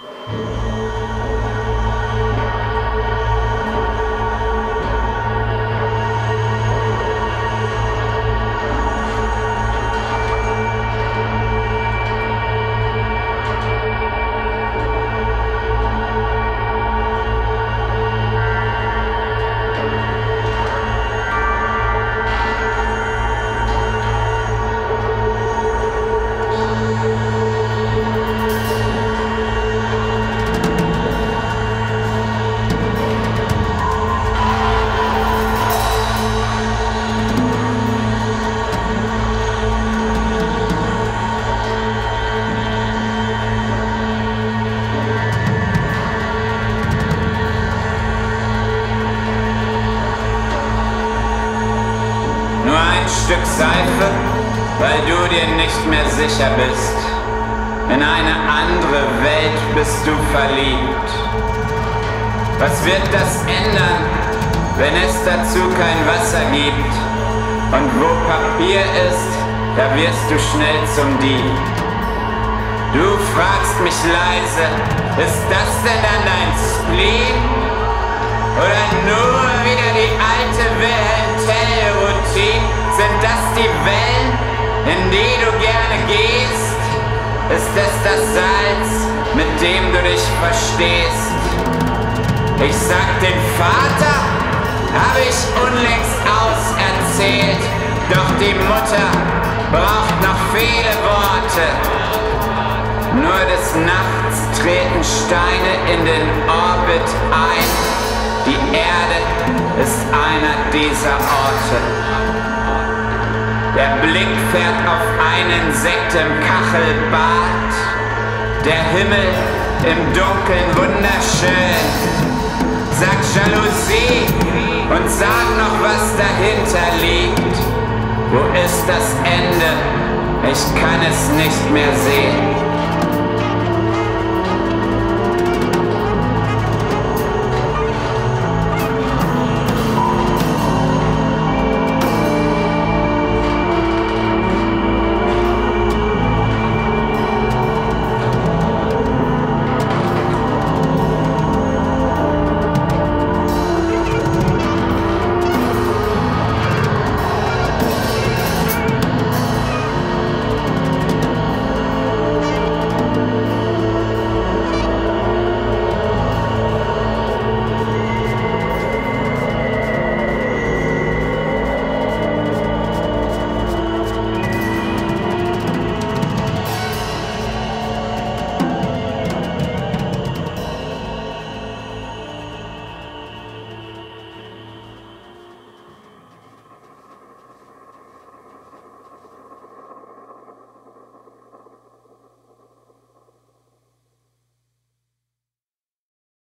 Stück Seife, weil du dir nicht mehr sicher bist. In eine andere Welt bist du verliebt. Was wird das ändern, wenn es dazu kein Wasser gibt? Und wo Papier ist, da wirst du schnell zum Dieb. Du fragst mich leise, ist das denn dann dein Spleen? Oder nur wieder die alte Wilhelm Tell-Routine? Sind das die Wellen, in die du gerne gehst? Ist es das Salz, mit dem du dich verstehst? Ich sag, den Vater hab ich unlängst auserzählt, doch die Mutter braucht noch viele Worte. Nur des Nachts treten Steine in den Orbit ein. Die Erde ist einer dieser Orte. Der Blick fährt auf ein Insekt im Kachelbad. Der Himmel im Dunkeln wunderschön. Sag Jalousie und sag noch, was dahinter liegt. Wo ist das Ende? Ich kann es nicht mehr sehen.